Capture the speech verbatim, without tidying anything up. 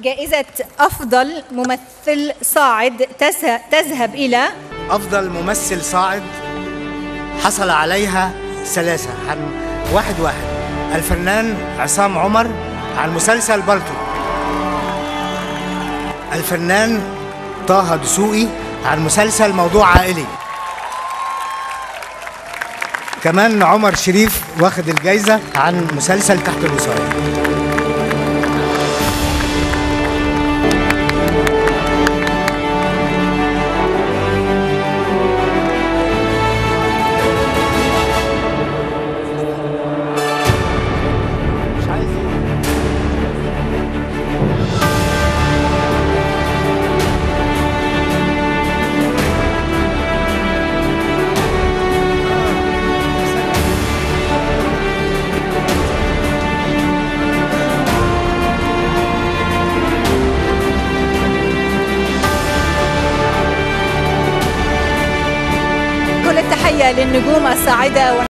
جائزة أفضل ممثل صاعد تذهب إلى أفضل ممثل صاعد حصل عليها ثلاثة عن واحد واحد الفنان عصام عمر عن مسلسل بالطو، الفنان طه دسوقي عن مسلسل موضوع عائلي، كمان عمر شريف واخد الجايزة عن مسلسل تحت الوصاية. كل التحية للنجوم الصاعدة.